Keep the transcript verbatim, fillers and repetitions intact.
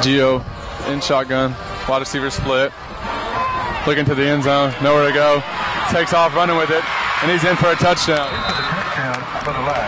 Geo in shotgun. Wide receiver split. Looking to the end zone. Nowhere to go. Takes off running with it. And he's in for a touchdown. For the last.